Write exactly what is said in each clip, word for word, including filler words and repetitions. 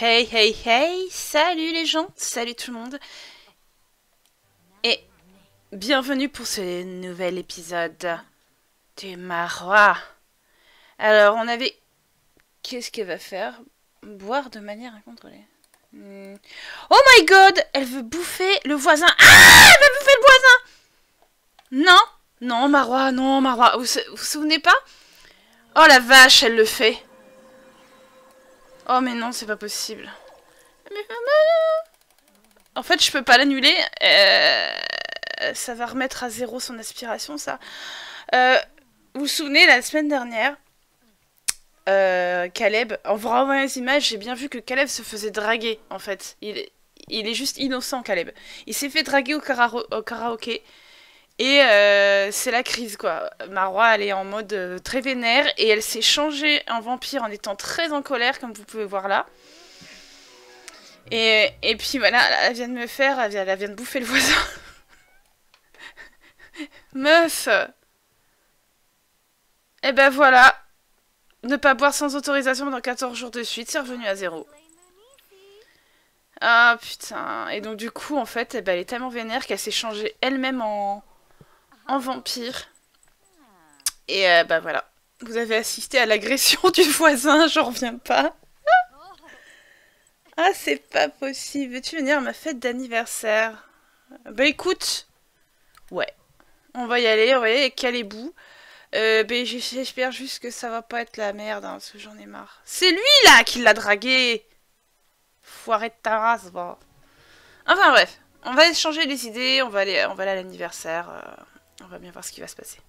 Hey, hey, hey, salut les gens, salut tout le monde. Et bienvenue pour ce nouvel épisode du Marwa. Alors, on avait... Qu'est-ce qu'elle va faire? Boire de manière incontrôlée. Hmm. Oh my god! Elle veut bouffer le voisin. Ah! Elle veut bouffer le voisin! Non! Non, Marwa, non, Marwa. Vous vous, vous souvenez pas? Oh la vache, elle le fait. Oh mais non, c'est pas possible. En fait, je peux pas l'annuler. Euh... Ça va remettre à zéro son aspiration, ça. Euh... Vous vous souvenez, la semaine dernière, euh, Caleb, en vous renvoyant les images, j'ai bien vu que Caleb se faisait draguer, en fait. Il est, il est juste innocent, Caleb. Il s'est fait draguer au, kara au karaoké. Et euh, c'est la crise, quoi. Marwa, elle est en mode euh, très vénère. Et elle s'est changée en vampire en étant très en colère, comme vous pouvez voir là. Et, et puis voilà, elle vient de me faire, elle vient, elle vient de bouffer le voisin. Meuf. Et ben voilà. Ne pas boire sans autorisation pendant quatorze jours de suite, c'est revenu à zéro. Ah putain. Et donc du coup, en fait, eh ben, elle est tellement vénère qu'elle s'est changée elle-même en... en vampire. Et euh, bah voilà. Vous avez assisté à l'agression du voisin, j'en reviens pas. Ah, c'est pas possible. Veux-tu venir à ma fête d'anniversaire? Bah écoute. Ouais. On va y aller, on va y aller avec Calébou. Euh, bah, j'espère juste que ça va pas être la merde, hein, parce que j'en ai marre. C'est lui, là, qui l'a dragué. Foiré de ta race, va. Enfin bref. On va échanger les idées, on va aller, on va aller à l'anniversaire. Euh, on va bien voir ce qui va se passer.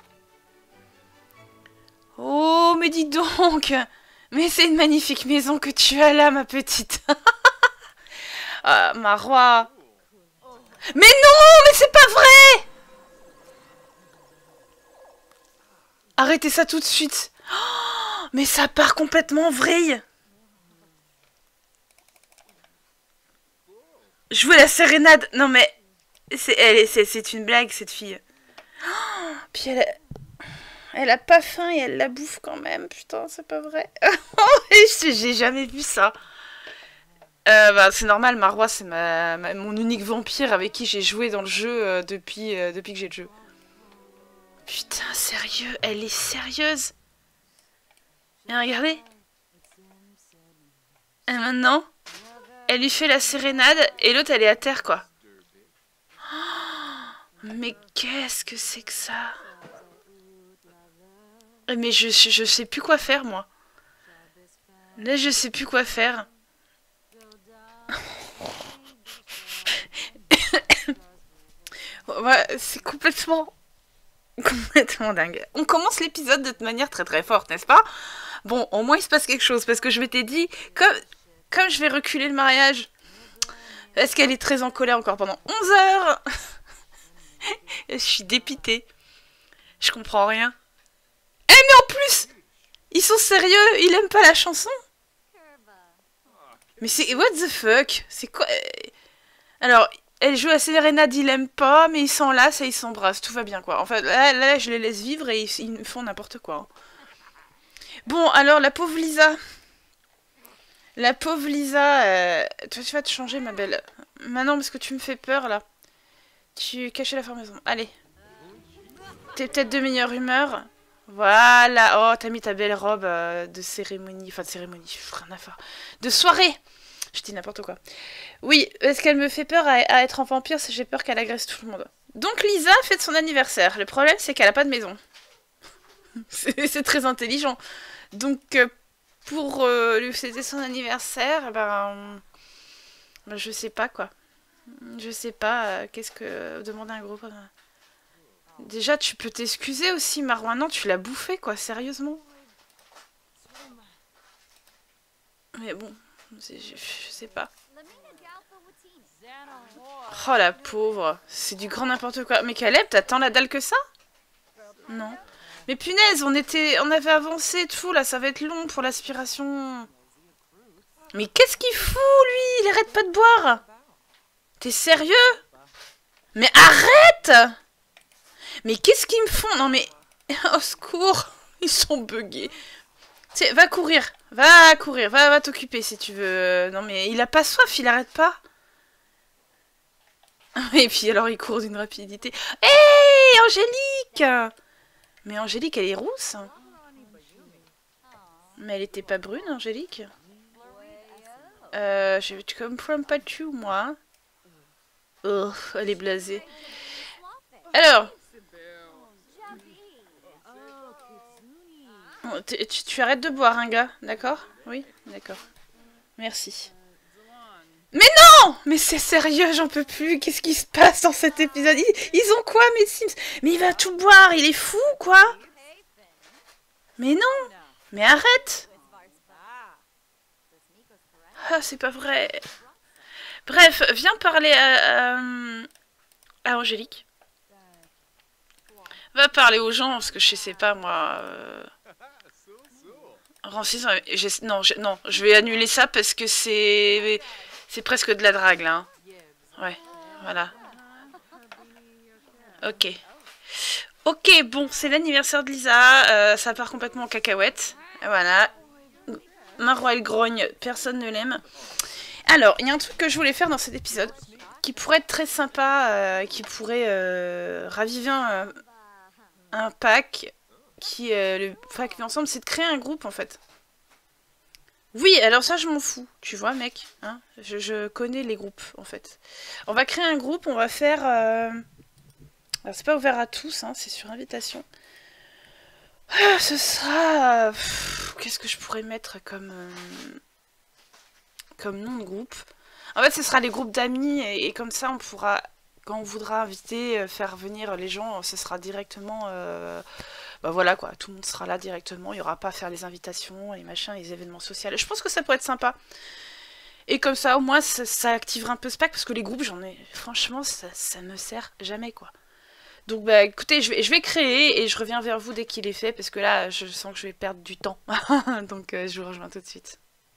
Oh, mais dis donc! Mais c'est une magnifique maison que tu as là, ma petite. Ah, Marwa. Mais non, mais c'est pas vrai! Arrêtez ça tout de suite. Oh, mais ça part complètement en vrille. Jouer la sérénade. Non mais, c'est une blague, cette fille. Oh, puis elle a... Elle a pas faim et elle la bouffe quand même. Putain, c'est pas vrai. J'ai jamais vu ça. Euh, bah, c'est normal, Marwa, c'est ma, ma, mon unique vampire avec qui j'ai joué dans le jeu euh, depuis, euh, depuis que j'ai le jeu. Putain, sérieux, elle est sérieuse. Et regardez. Et maintenant, elle lui fait la sérénade et l'autre, elle est à terre, quoi. Oh, mais qu'est-ce que c'est que ça? Mais je, je sais plus quoi faire, moi. Là, je sais plus quoi faire. Ouais, c'est complètement... complètement dingue. On commence l'épisode de manière très très forte, n'est-ce pas? Bon, au moins il se passe quelque chose, parce que je m'étais dit, comme, comme je vais reculer le mariage, parce qu'elle est très en colère encore pendant onze heures. Je suis dépitée. Je comprends rien. Eh mais en plus, ils sont sérieux, ils aiment pas la chanson. Mais c'est... what the fuck? C'est quoi? Alors, elle joue à sérénade, ils l'aiment pas, mais ils s'enlacent et ils s'embrassent. Tout va bien, quoi. En fait, là, là, je les laisse vivre et ils, ils font n'importe quoi. Bon, alors, la pauvre Lisa. La pauvre Lisa... Euh... Toi, tu vas te changer, ma belle. Maintenant, parce que tu me fais peur, là. Tu cachais la formaison. Allez. T'es peut-être de meilleure humeur. Voilà. Oh, t'as mis ta belle robe euh, de cérémonie. Enfin, de cérémonie. Rien à faire. De soirée. Je dis n'importe quoi. Oui, parce qu'elle me fait peur à, à être en vampire, c'est j'ai peur qu'elle agresse tout le monde. Donc Lisa fête son anniversaire. Le problème, c'est qu'elle a pas de maison. C'est très intelligent. Donc, euh, pour euh, lui fêter son anniversaire, ben, ben... je sais pas, quoi. Je sais pas, euh, qu'est-ce que... Demander un groupe... Déjà, tu peux t'excuser aussi, Marwa. Non, tu l'as bouffé, quoi, sérieusement. Mais bon, je, je sais pas. Oh, la pauvre. C'est du grand n'importe quoi. Mais Caleb, t'attends la dalle que ça? Non. Mais punaise, on était, on avait avancé tout, là, ça va être long pour l'aspiration. Mais qu'est-ce qu'il fout, lui? Il arrête pas de boire. T'es sérieux? Mais arrête! Mais qu'est-ce qu'ils me font? Non mais... Au secours! Ils sont buggés. Va courir. Va courir, va, va t'occuper si tu veux. Non mais il a pas soif, il arrête pas. Et puis alors il court d'une rapidité. Hé, hey, Angélique! Mais Angélique, elle est rousse. Mais elle était pas brune, Angélique? Euh, je comprends pas tout, moi. Oh, elle est blasée. Alors... Tu, tu arrêtes de boire, hein, gars, d'accord? Oui, d'accord. Merci. Mais non! Mais c'est sérieux, j'en peux plus. Qu'est-ce qui se passe dans cet épisode? ils, ils ont quoi, mes Sims? Mais il va tout boire, il est fou, quoi? Mais non! Mais arrête! Ah, c'est pas vrai. Bref, viens parler à, à, à Angélique. Va parler aux gens, parce que je sais pas, moi... Euh... Rancis, non, non, je vais annuler ça parce que c'est... C'est presque de la drague, là. Hein. Ouais, voilà. Ok. Ok, bon, c'est l'anniversaire de Lisa. Euh, ça part complètement en cacahuète. Voilà. Marwa, elle grogne. Personne ne l'aime. Alors, il y a un truc que je voulais faire dans cet épisode qui pourrait être très sympa, euh, qui pourrait euh, raviver un, un pack qui euh, le pack ensemble, c'est de créer un groupe en fait. Oui, alors ça je m'en fous, tu vois mec, hein, je, je connais les groupes en fait. On va créer un groupe, on va faire... Euh... Alors c'est pas ouvert à tous, hein, c'est sur invitation. Ah, ce sera... Qu'est-ce que je pourrais mettre comme... Euh... comme nom de groupe? En fait ce sera les groupes d'amis et, et comme ça on pourra, quand on voudra inviter, faire venir les gens, ce sera directement... Euh... Bah voilà quoi, tout le monde sera là directement, il n'y aura pas à faire les invitations, les machins, les événements sociaux. Je pense que ça pourrait être sympa. Et comme ça, au moins, ça, ça activera un peu ce pack, parce que les groupes, j'en ai... Franchement, ça, ça me sert jamais, quoi. Donc bah écoutez, je vais, je vais créer, et je reviens vers vous dès qu'il est fait, parce que là, je sens que je vais perdre du temps. Donc euh, je vous rejoins tout de suite.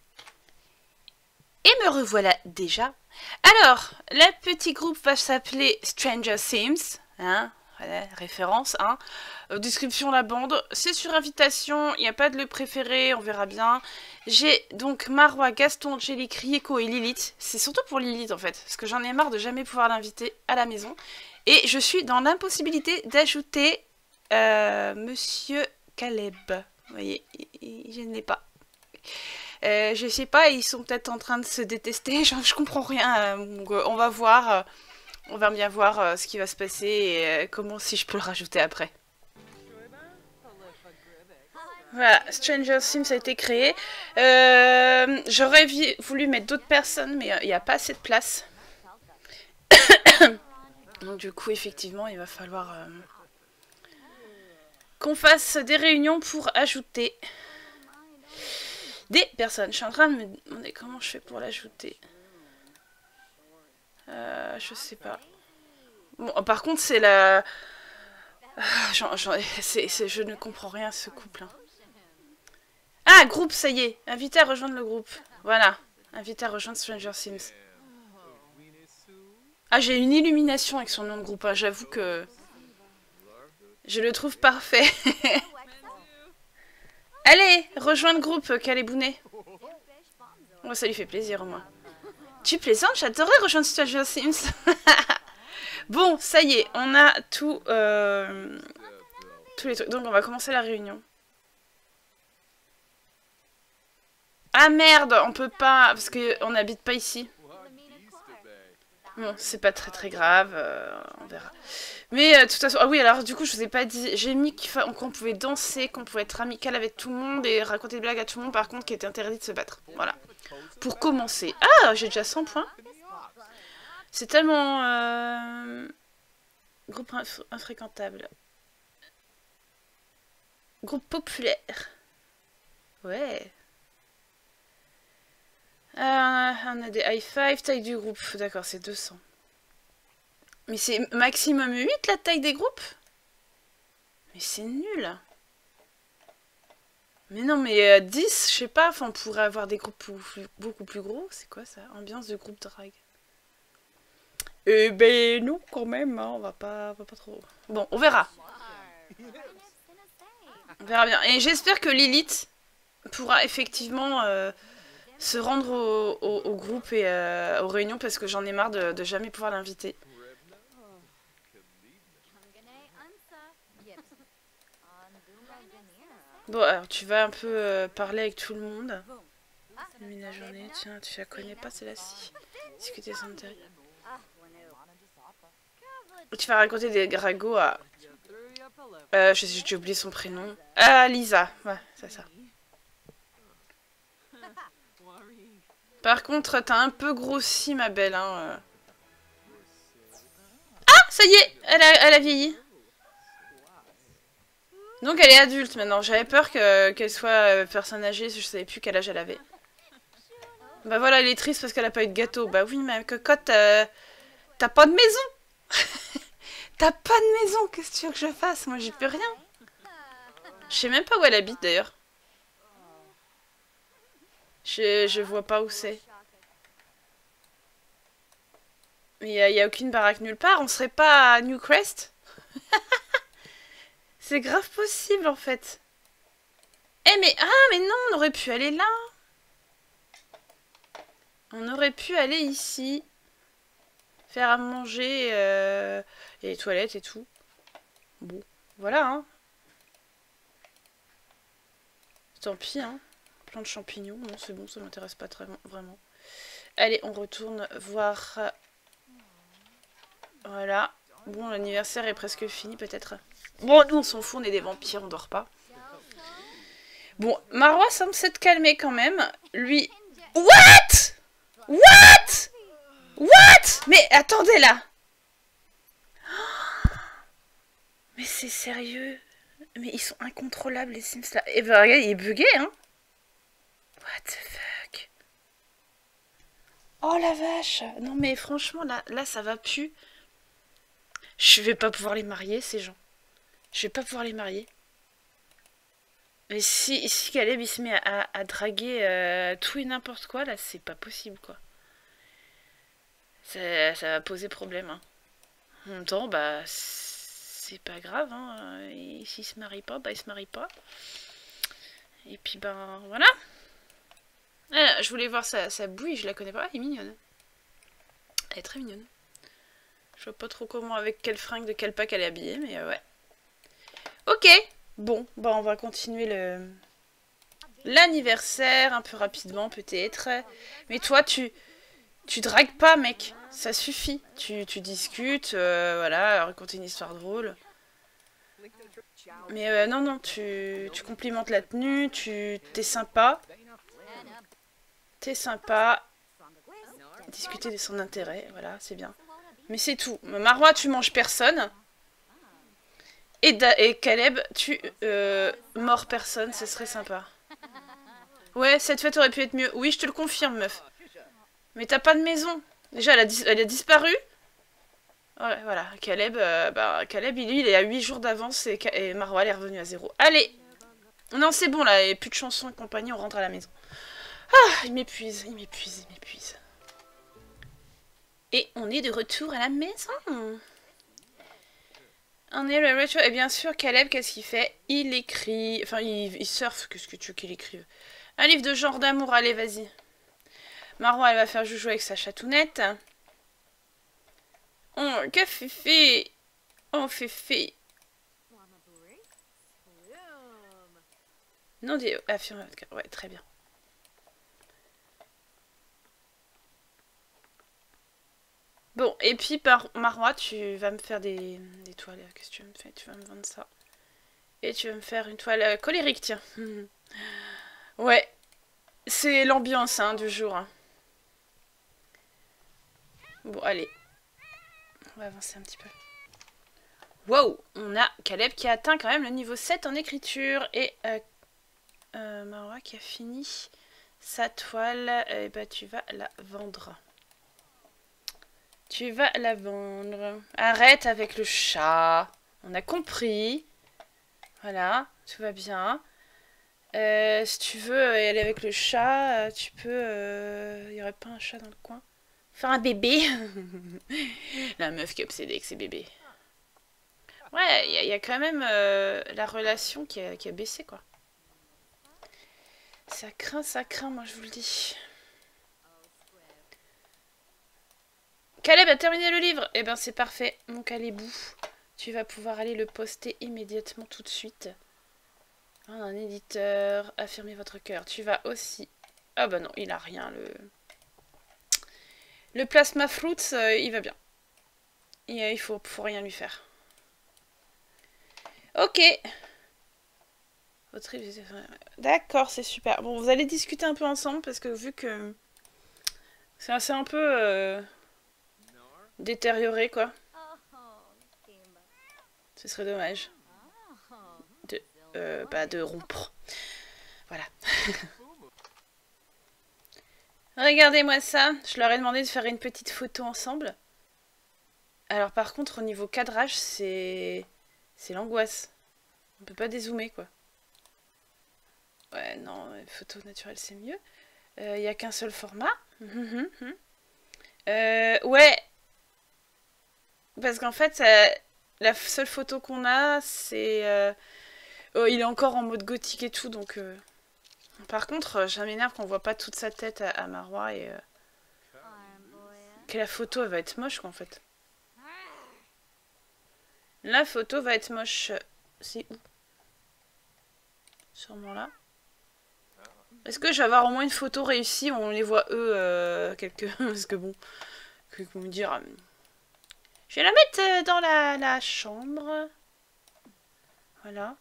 Et me revoilà déjà. Alors, le petit groupe va s'appeler Stranger Sims, hein. Voilà, référence, hein. Euh, description la bande, c'est sur invitation, il n'y a pas de le préféré, on verra bien. J'ai donc Marwa, Gaston, Angélique, Rieko et Lilith. C'est surtout pour Lilith en fait, parce que j'en ai marre de jamais pouvoir l'inviter à la maison. Et je suis dans l'impossibilité d'ajouter euh, Monsieur Caleb. Vous voyez, je ne l'ai pas. Euh, je sais pas, ils sont peut-être en train de se détester, je, je comprends rien. Donc, euh, on va voir... Euh, On va bien voir euh, ce qui va se passer et euh, comment si je peux le rajouter après. Voilà, Stranger Sims a été créé. Euh, J'aurais voulu mettre d'autres personnes, mais il n'y a pas assez de place. Donc du coup, effectivement, il va falloir euh, qu'on fasse des réunions pour ajouter des personnes. Je suis en train de me demander comment je fais pour l'ajouter. Euh, je sais pas. Bon, par contre, c'est la... Ah, genre, genre, c'est, c'est, je ne comprends rien à ce couple. Hein. Ah, groupe, ça y est. Invité à rejoindre le groupe. Voilà. Invité à rejoindre Stranger Sims. Ah, j'ai une illumination avec son nom de groupe. Hein. J'avoue que... Je le trouve parfait. Allez, rejoins le groupe, Calébounet. Oh, ça lui fait plaisir, au moins. Tu plaisantes? J'adorerais rejoindre Stranger Sims. Bon, ça y est, on a tout, euh, tous les trucs. Donc on va commencer la réunion. Ah merde, on peut pas, parce qu'on n'habite pas ici. Bon, c'est pas très très grave, euh, on verra. Mais euh, de toute façon, ah oui, alors du coup, je vous ai pas dit, j'ai mis qu'on pouvait danser, qu'on pouvait être amical avec tout le monde et raconter des blagues à tout le monde, par contre, qui était interdit de se battre. Voilà. Pour commencer. Ah, j'ai déjà cent points. C'est tellement... Euh... Groupe inf infréquentable. Groupe populaire. Ouais. Euh, on a des high five, taille du groupe. D'accord, c'est deux cents. Mais c'est maximum huit la taille des groupes? Mais c'est nul. Mais non, mais euh, dix, je sais pas, enfin, on pourrait avoir des groupes plus, beaucoup plus gros. C'est quoi ça? Ambiance de groupe drag. Eh ben non, quand même, hein, on va pas, on va pas trop... Bon, on verra. On verra bien. Et j'espère que Lilith pourra effectivement euh, se rendre au, au, au groupe et euh, aux réunions parce que j'en ai marre de, de jamais pouvoir l'inviter. Bon, alors tu vas un peu euh, parler avec tout le monde. Mais la journée, tiens, tu la connais pas celle-ci. Discuter sans intérêt. Tu vas raconter des ragots à... Euh, je sais, j'ai oublié son prénom. Ah, Lisa. Ouais, c'est ça. Par contre, t'as un peu grossi, ma belle. Hein. Ah, ça y est, elle a, elle a vieilli. Donc elle est adulte maintenant. J'avais peur que, qu'elle soit euh, personne âgée, je savais plus quel âge elle avait. Bah voilà, elle est triste parce qu'elle a pas eu de gâteau. Bah oui, mais cocotte, euh, t'as pas de maison. T'as pas de maison, qu'est-ce que tu veux que je fasse? Moi j'y peux rien. Je sais même pas où elle habite d'ailleurs. Je, je vois pas où c'est. Mais il n'y a, a aucune baraque nulle part. On serait pas à Newcrest? C'est grave possible en fait. Eh mais... Ah mais non, on aurait pu aller là. On aurait pu aller ici. Faire à manger. Euh, et les toilettes et tout. Bon, voilà hein. Tant pis hein. Plein de champignons. Non c'est bon, ça m'intéresse pas très vraiment. Allez, on retourne voir... Voilà. Bon, l'anniversaire est presque fini peut-être. Bon, nous on s'en fout, on est des vampires, on dort pas. Bon, Marwa semble s'être calmé quand même. Lui... What? What? What? Mais attendez là. Mais c'est sérieux? Mais ils sont incontrôlables les Sims là. Et ben regarde, il est bugué hein. What the fuck? Oh la vache. Non mais franchement là, là ça va plus. Je vais pas pouvoir les marier ces gens. Je vais pas pouvoir les marier. Mais si, si Caleb il se met à, à, à draguer euh, tout et n'importe quoi, là c'est pas possible quoi. Ça, ça va poser problème. Hein. En même temps, bah c'est pas grave. Hein. Et s'il se marie pas, bah il se marie pas. Et puis ben voilà. Ah, je voulais voir sa, sa bouille, je la connais pas. Elle est mignonne. Elle est très mignonne. Je vois pas trop comment, avec quelle fringue de quel pack elle est habillée, mais euh, ouais. Ok. Bon, bah on va continuer le l'anniversaire un peu rapidement peut-être. Mais toi, tu tu dragues pas, mec. Ça suffit. Tu, tu discutes, euh, voilà, raconter une histoire drôle. Mais euh, non, non, tu, tu complimentes la tenue, tu t'es sympa. T'es sympa. Discuter de son intérêt, voilà, c'est bien. Mais c'est tout. Marwa, tu manges personne. Et, da et Caleb, tu euh, mords personne, ce serait sympa. Ouais, cette fête aurait pu être mieux. Oui, je te le confirme, meuf. Mais t'as pas de maison. Déjà, elle a, dis elle a disparu. Ouais, voilà, Caleb, euh, bah, Caleb, lui, il est à huit jours d'avance et, et Marwa, elle est revenue à zéro. Allez. Non, c'est bon, là, il n'y a plus de chansons et compagnie, on rentre à la maison. Ah, il m'épuise, il m'épuise, il m'épuise. Et on est de retour à la maison. On est le retro. Et bien sûr, Caleb, qu'est-ce qu'il fait? Il écrit... Enfin, il, il surfe. Qu'est-ce que tu veux qu'il écrive? Un livre de genre d'amour, allez, vas-y. Marwa, elle va faire joujou avec sa chatounette. Oh, qu'a fait? Oh, Féfé. Non, des... Affirme... Ouais, très bien. Bon, et puis par Marwa, tu vas me faire des, des toiles. Qu'est-ce que tu vas me faire? Tu vas me vendre ça. Et tu vas me faire une toile colérique, tiens. Ouais, c'est l'ambiance hein, du jour. Hein. Bon, allez. On va avancer un petit peu. Wow, on a Caleb qui a atteint quand même le niveau sept en écriture. Et euh, euh, Marwa qui a fini sa toile. Et bah tu vas la vendre. Tu vas la vendre. Arrête avec le chat. On a compris. Voilà, tout va bien. Euh, si tu veux aller avec le chat, tu peux... Il euh, n'y aurait pas un chat dans le coin? Faire un bébé. La meuf qui est obsédée avec ses bébés. Ouais, il y, y a quand même euh, la relation qui a, qui a baissé, quoi. Ça craint, ça craint, moi je vous le dis. Caleb a terminé le livre. Eh ben c'est parfait, mon Calebou. Tu vas pouvoir aller le poster immédiatement tout de suite. Un éditeur, affirmez votre cœur. Tu vas aussi... Ah bah non, il a rien. Le, le plasma fruits, euh, il va bien. Et, euh, il faut, faut rien lui faire. Ok. D'accord, c'est super. Bon, vous allez discuter un peu ensemble parce que vu que c'est un peu euh, détérioré, quoi. Ce serait dommage de, euh, bah, de rompre. Voilà. Regardez-moi ça. Je leur ai demandé de faire une petite photo ensemble. Alors par contre, au niveau cadrage, c'est c'est l'angoisse. On peut pas dézoomer, quoi. Ouais, non, photo naturelle, c'est mieux. Il euh, n'y a qu'un seul format. euh, ouais. Parce qu'en fait, ça, la seule photo qu'on a, c'est... Euh, oh, il est encore en mode gothique et tout, donc... Euh... Par contre, ça m'énerve qu'on voit pas toute sa tête à, à Marwa et... Euh... Que la photo, elle va être moche, quoi, en fait. La photo va être moche. C'est où? Sûrement là. Est-ce que je vais avoir au moins une photo réussie où on les voit eux euh, quelques... Parce que bon, que vous me dire... Euh... Je vais la mettre dans la, la chambre. Voilà.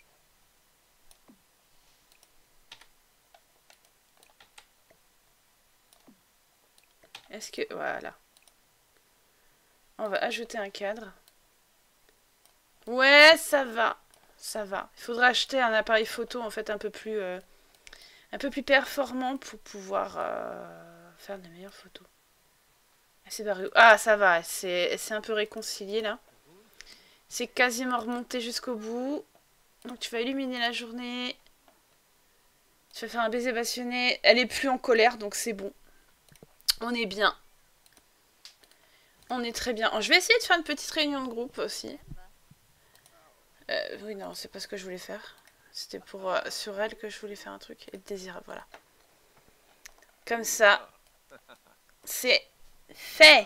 Est-ce que... Voilà. On va ajouter un cadre. Ouais, ça va. Ça va. Il faudra acheter un appareil photo en fait un peu plus... Euh... un peu plus performant pour pouvoir euh, faire de meilleures photos. Ah, ça va, c'est un peu réconcilié là. C'est quasiment remonté jusqu'au bout. Donc tu vas illuminer la journée. Tu vas faire un baiser passionné. Elle est plus en colère, donc c'est bon. On est bien. On est très bien. Oh, je vais essayer de faire une petite réunion de groupe aussi. Euh, oui, non, c'est pas ce que je voulais faire. C'était pour euh, sur elle que je voulais faire un truc. Et désirable, voilà. Comme ça. C'est fait.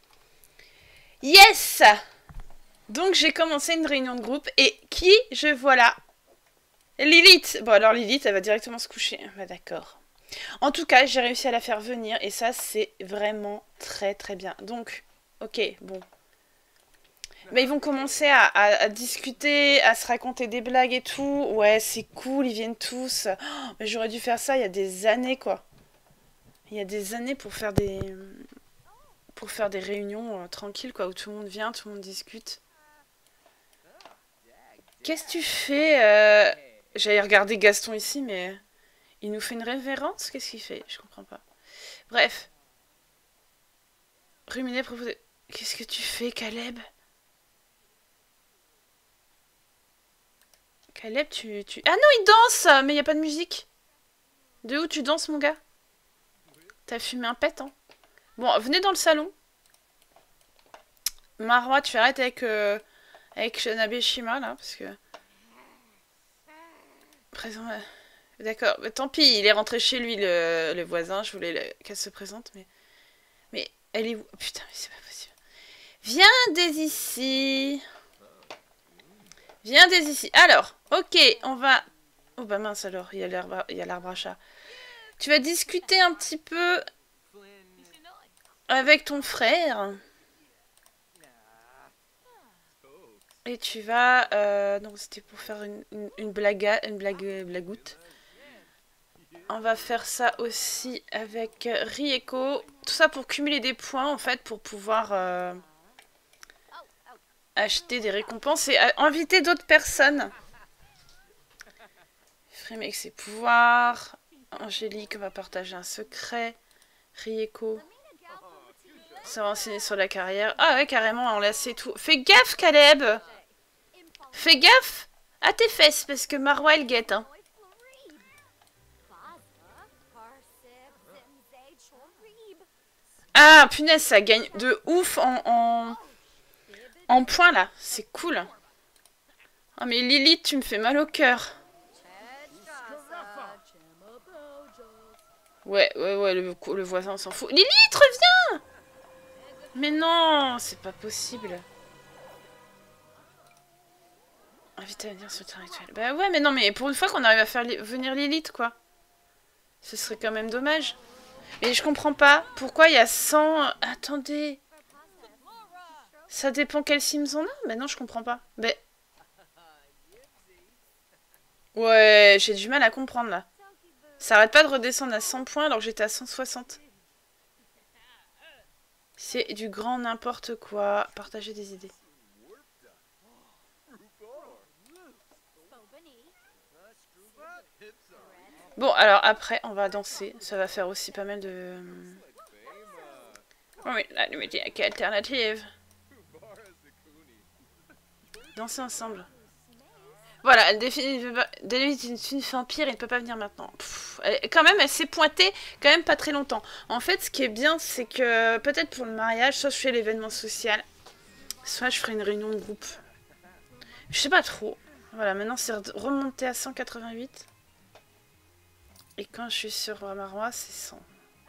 Yes! Donc j'ai commencé une réunion de groupe. Et qui je vois là? Lilith. Bon alors Lilith, elle va directement se coucher. Bah, d'accord. En tout cas, j'ai réussi à la faire venir. Et ça, c'est vraiment très très bien. Donc, ok, bon. Mais ils vont commencer à, à, à discuter, à se raconter des blagues et tout. Ouais, c'est cool, ils viennent tous. Oh, mais j'aurais dû faire ça il y a des années, quoi. Il y a des années pour faire des... Pour faire des réunions euh, tranquilles, quoi, où tout le monde vient, tout le monde discute. Qu'est-ce que tu fais euh... J'allais regarder Gaston ici, mais... Il nous fait une révérence? Qu'est-ce qu'il fait? Je comprends pas. Bref. Ruminer, proposer... Qu'est-ce que tu fais, Caleb? Caleb, tu, tu... Ah non, il danse! Mais il n'y a pas de musique. De où tu danses, mon gars? T'as fumé un pet, hein? Bon, venez dans le salon. Marwa, tu arrêtes avec... Euh, avec Shanabe Shima, là, parce que... Présent... Euh... D'accord, bah, tant pis, il est rentré chez lui, le, le voisin. Je voulais le... qu'elle se présente, mais... Mais elle est où? Oh, putain, mais c'est pas possible. Viens dès ici. Viens dès ici. Alors, ok, on va... Oh bah mince alors, il y a l'arbre à chat. Tu vas discuter un petit peu avec ton frère. Et tu vas... Euh, donc c'était pour faire une, une, une blague, une blague, blagoute. On va faire ça aussi avec Rieko. Tout ça pour cumuler des points en fait, pour pouvoir euh, acheter des récompenses et inviter d'autres personnes. Frime avec ses pouvoirs. Angélique va partager un secret. Rieko. Ça va enseigner sur la carrière. Ah ouais, carrément, enlacer tout. Fais gaffe, Caleb! Fais gaffe à tes fesses, parce que Marwa, elle guette, hein. Ah, punaise, ça gagne de ouf en, en, en points, là. C'est cool. Oh, mais Lilith, tu me fais mal au cœur. Ouais, ouais, ouais, le, le voisin s'en fout. Lilith, reviens! Mais non, c'est pas possible. Invite à venir sur le terrain actuel. Bah ouais, mais non, mais pour une fois qu'on arrive à faire li venir Lilith, quoi. Ce serait quand même dommage. Mais je comprends pas. Pourquoi il y a cent... Attendez. Ça dépend quel Sims on a? Bah non, je comprends pas. Bah... Ouais, j'ai du mal à comprendre, là. Ça arrête pas de redescendre à cent points alors que j'étais à cent soixante. C'est du grand n'importe quoi. Partager des idées. Bon, alors après, on va danser. Ça va faire aussi pas mal de... Oh oui, la musique alternative. Danser ensemble. Voilà, elle définit une vampire et ne peut pas venir maintenant. Pff, elle, quand même, elle s'est pointée quand même pas très longtemps. En fait, ce qui est bien, c'est que peut-être pour le mariage, soit je fais l'événement social, soit je ferai une réunion de groupe. Je sais pas trop. Voilà, maintenant c'est remonté à cent quatre-vingt-huit. Et quand je suis sur Marois, c'est cent.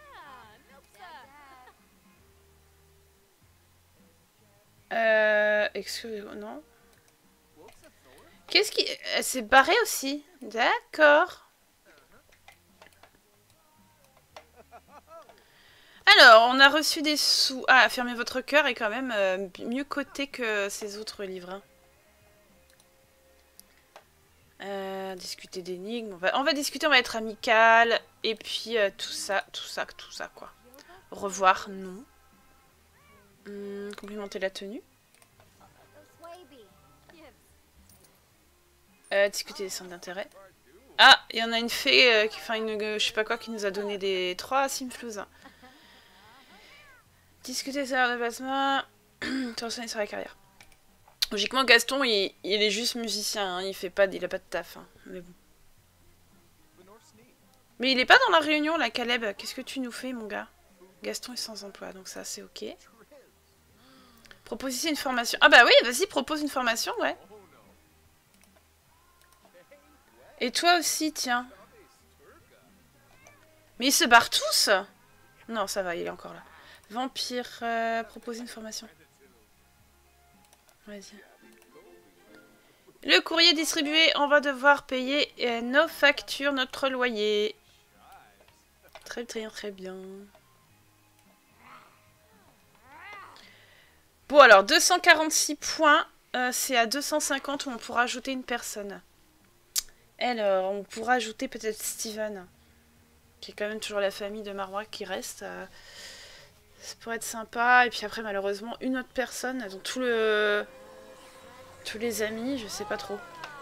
Euh... Excusez-moi, non. Qu'est-ce qui... Elle s'est barrée aussi. D'accord. Alors, on a reçu des sous. Ah, fermez votre cœur est quand même euh, mieux coté que ces autres livres. Hein. Euh, discuter d'énigmes. On va, on va discuter, on va être amical. Et puis, euh, tout ça, tout ça, tout ça, quoi. Revoir, non. Hum, complimenter la tenue. Euh, discuter des centres d'intérêt. Ah, il y en a une fée, euh, qui, enfin une, euh, je sais pas quoi, qui nous a donné des trois simflouses. Discuter sur l'heure de placement. Te renseigner sur la carrière. Logiquement, Gaston, il, il est juste musicien, hein, il fait pas, il a pas de taf. Hein, mais bon. Mais il est pas dans la réunion, là, Caleb. Qu'est-ce que tu nous fais, mon gars? Gaston est sans emploi, donc ça, c'est ok. Propose ici une formation. Ah bah oui, vas-y, propose une formation, ouais. Et toi aussi, tiens. Mais ils se barrent tous? Non, ça va, il est encore là. Vampire, euh, proposer une formation. Vas-y. Le courrier distribué, on va devoir payer euh, nos factures, notre loyer. Très très très bien. Bon alors, deux cent quarante-six points, euh, c'est à deux cent cinquante où on pourra ajouter une personne. Alors, on pourra ajouter peut-être Steven, qui est quand même toujours la famille de Marois qui reste. Euh, ça pourrait être sympa. Et puis après, malheureusement, une autre personne, dont tout le... tous les amis, je sais pas trop.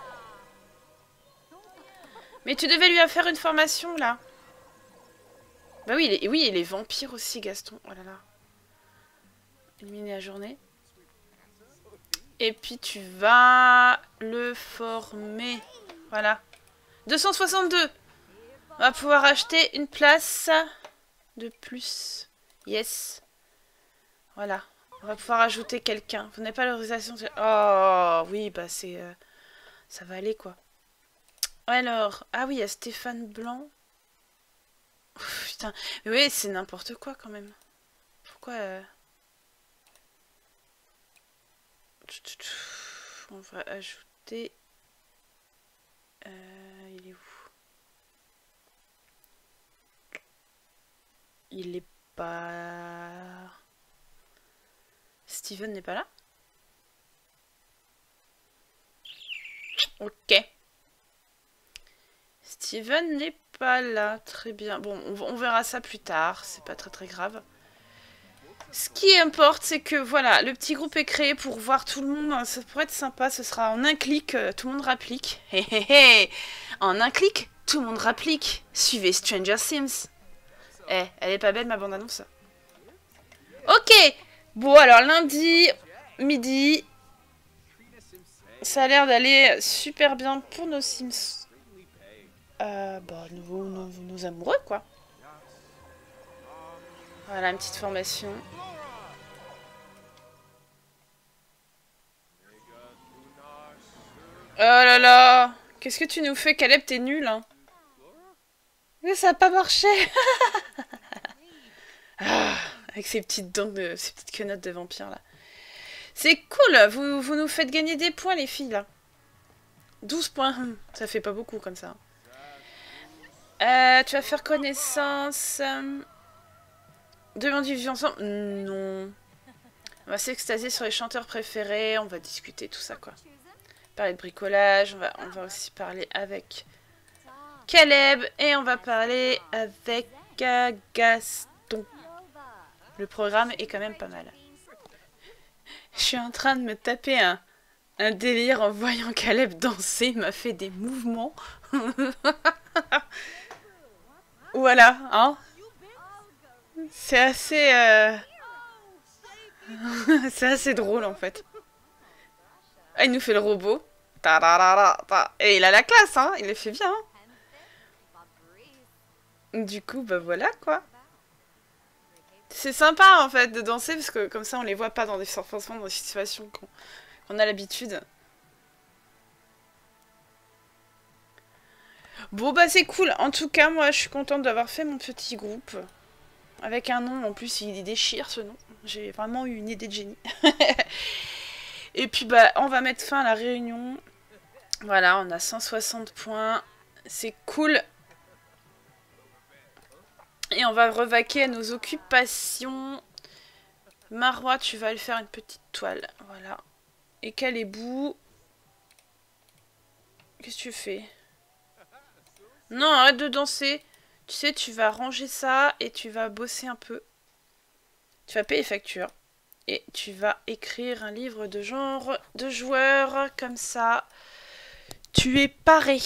Mais tu devais lui faire une formation, là. Bah oui, il est, oui, il est vampire aussi, Gaston. Oh là là. Éliminer la journée. Et puis tu vas le former. Voilà. deux cent soixante-deux. On va pouvoir acheter une place de plus. Yes. Voilà. On va pouvoir ajouter quelqu'un. Vous n'avez pas l'autorisation de... Oh, oui, bah c'est... Euh, ça va aller, quoi. Alors, ah oui, il y a Stéphane Blanc. Oh, putain. Mais oui, c'est n'importe quoi, quand même. Pourquoi... Euh... On va ajouter... Euh, il est où? Il est pas... Steven n'est pas là? Ok. Steven n'est pas là. Très bien. Bon, on, on verra ça plus tard. C'est pas très très grave. Ce qui importe, c'est que voilà, le petit groupe est créé pour voir tout le monde. Ça pourrait être sympa. Ce sera en un clic, euh, tout le monde rapplique. Hé hé hé. En un clic, tout le monde rapplique. Suivez Stranger Sims. Eh, elle est pas belle ma bande-annonce. Ok. Bon, alors lundi, midi. Ça a l'air d'aller super bien pour nos Sims. Euh, bah, nos, nos, nos amoureux, quoi. Voilà, une petite formation. Oh là là. Qu'est-ce que tu nous fais, Caleb? T'es nul, hein. Mais ça n'a pas marché. Ah, avec ces petites dents, de, ces petites quenottes de vampire là. C'est cool, vous, vous nous faites gagner des points les filles là. douze points, ça fait pas beaucoup comme ça. Euh, tu vas faire connaissance... Euh... Demande du vivre ensemble. Non. On va s'extasier sur les chanteurs préférés, on va discuter tout ça quoi. Parler de bricolage, on va, on va aussi parler avec Caleb et on va parler avec euh, Gaston. Le programme est quand même pas mal. Je suis en train de me taper un, un délire en voyant Caleb danser, il m'a fait des mouvements. Voilà, hein. C'est assez... Euh... c'est assez drôle en fait. Ah, il nous fait le robot. Et il a la classe, hein. Il le fait bien. Hein. Du coup, bah voilà quoi. C'est sympa en fait de danser parce que comme ça on les voit pas dans des, forcément dans des situations qu'on qu'on a l'habitude. Bon bah c'est cool. En tout cas, moi je suis contente d'avoir fait mon petit groupe. Avec un nom, en plus il déchire ce nom. J'ai vraiment eu une idée de génie. Et puis bah on va mettre fin à la réunion. Voilà, on a cent soixante points. C'est cool. Et on va revaquer à nos occupations. Marois, tu vas aller faire une petite toile. Voilà. Et Calébou. Qu'est-ce que tu fais? Non, arrête de danser. Tu sais, tu vas ranger ça et tu vas bosser un peu. Tu vas payer les factures. Et tu vas écrire un livre de genre de joueurs. Comme ça, tu es paré.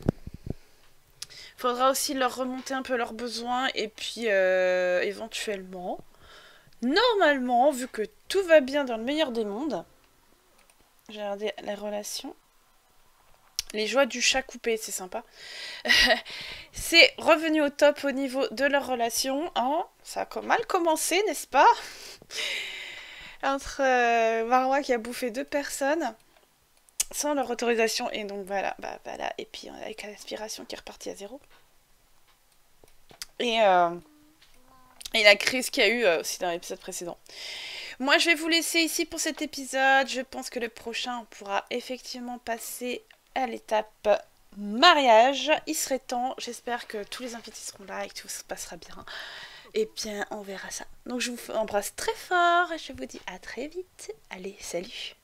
Faudra aussi leur remonter un peu leurs besoins. Et puis, euh, éventuellement, normalement, vu que tout va bien dans le meilleur des mondes, j'ai regardé la relation. Les joies du chat coupé, c'est sympa. C'est revenu au top au niveau de leur relation. Hein, ça a mal commencé, n'est-ce pas? Entre euh, Marois qui a bouffé deux personnes sans leur autorisation. Et donc voilà, bah voilà. Et puis avec l'aspiration qui est repartie à zéro. Et, euh, et la crise qu'il y a eu euh, aussi dans l'épisode précédent. Moi, je vais vous laisser ici pour cet épisode. Je pense que le prochain, on pourra effectivement passer à l'étape mariage. Il serait temps. J'espère que tous les invités seront là et que tout se passera bien. Et bien, on verra ça. Donc, je vous embrasse très fort et je vous dis à très vite. Allez, salut!